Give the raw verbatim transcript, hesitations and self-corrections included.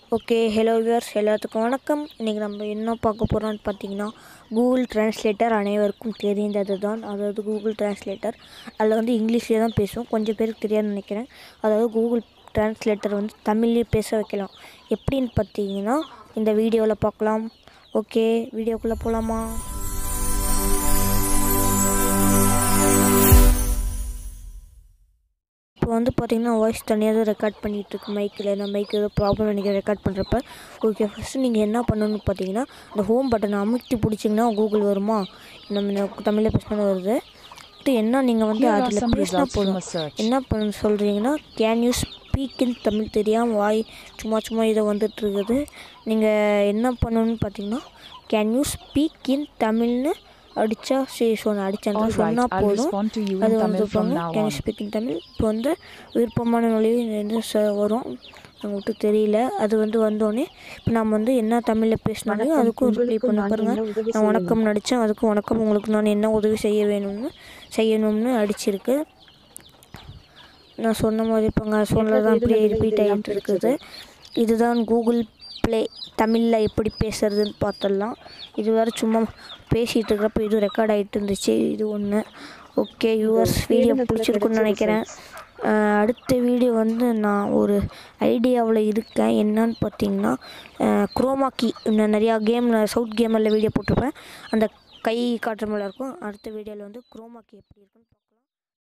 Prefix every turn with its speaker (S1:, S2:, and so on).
S1: Okay hello viewers எல்லாத்துக்கும் வணக்கம். இன்றைக்கி நம்ம என்ன பார்க்க போகிறோம்னு பார்த்தீங்கன்னா, கூகுள் டிரான்ஸ்லேட்டர் அனைவருக்கும் தெரிந்தது தான். அதாவது கூகுள் டிரான்ஸ்லேட்டர் அதில் வந்து இங்கிலீஷ்லேயே தான் பேசுவோம். கொஞ்சம் பேருக்கு தெரியாதுன்னு நினைக்கிறேன். அதாவது கூகுள் டிரான்ஸ்லேட்டர் வந்து தமிழ்லேயே பேச வைக்கலாம். எப்படின்னு பார்த்தீங்கன்னா இந்த வீடியோவில் பார்க்கலாம். ஓகே, வீடியோக்குள்ளே போகலாமா? இப்போ வந்து பார்த்திங்கன்னா வாய்ஸ் தனியாக தான் ரெக்கார்ட் பண்ணிகிட்ருக்கு. மைக்கில் நான் மைக்கு ஏதோ ப்ராப்ளம் நினைக்கிறேன் ரெக்கார்ட் பண்ணுறப்ப. ஓகே, ஃபஸ்ட்டு நீங்கள் என்ன பண்ணணும்னு பார்த்தீங்கன்னா, இந்த ஹோம் பட்டனை அமுக்கி பிடிச்சிங்கன்னா கூகுள் வருமா, நம்ம தமிழில் பேசினா வருது. என்ன நீங்கள் வந்து அதில் பேசினா போதும். என்ன பண்ண சொல்கிறீங்கன்னா, can you speak in Tamil தெரியாமல் வாய் சும்மா சும்மா இதை வந்துட்டுருக்குது. நீங்கள் என்ன பண்ணணும்னு பார்த்தீங்கன்னா, கேன் யூ ஸ்பீக் இன் தமிழ்னு அடித்தா சரி சொன்ன அடித்தா சொன்னால் போதும். அது வந்து can you speak in Tamil. இப்போ வந்து விருப்பமான நொழிவு வந்து ச வரும். உங்களுக்கு தெரியல. அது வந்து வந்தோடனே இப்போ நம்ம வந்து என்ன தமிழில் பேசினாலும் அதுக்கும் ரிப்ளை பண்ண பாருங்கள். நான் வணக்கம் நடித்தேன், அதுக்கும் வணக்கம், உங்களுக்கு நான் என்ன உதவி செய்ய வேணும்னு செய்யணும்னு அடிச்சிருக்கு. நான் சொன்ன மாதிரி இப்போங்க சொன்னதான் அப்படியே ரிப்பீட் ஆகிட்டு இருக்குது. இதுதான் கூகுள் ப்ளே தமிழில் எப்படி பேசுகிறதுன்னு பார்த்துடலாம். இது வேறு சும்மா பேசிகிட்டு இருக்கிறப்ப இது ரெக்கார்ட் ஆகிட்டு இருந்துச்சு. இது ஒன்று. ஓகே யூவர்ஸ், வீடியோ பிடிச்சிருக்குன்னு நினைக்கிறேன். அடுத்த வீடியோ வந்து நான் ஒரு ஐடியாவில் இருக்கேன். என்னன்னு பார்த்தீங்கன்னா, குரோமாக்கி இன்னும் நிறையா கேம் சவுத் கேமில் வீடியோ போட்டிருப்பேன். அந்த கை காட்டுற மாதிரி இருக்கும். அடுத்த வீடியோவில் வந்து குரோமாக்கி எப்படி இருக்குன்னு